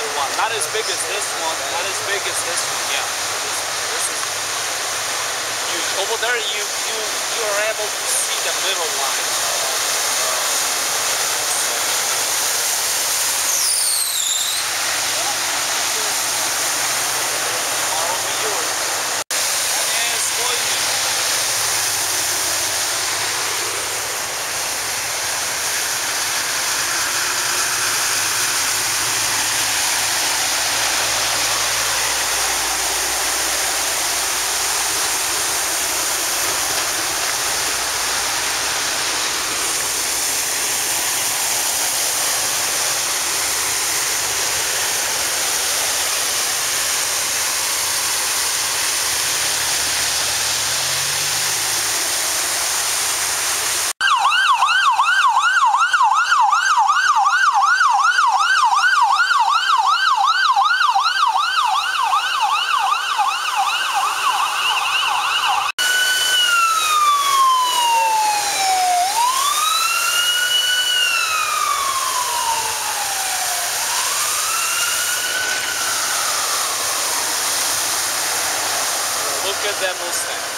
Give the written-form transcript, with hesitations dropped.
middle one. Not as big as this one. Not as big as this one. Yeah. This is huge. Over there, you are able to see the middle line. Look at that Mustang.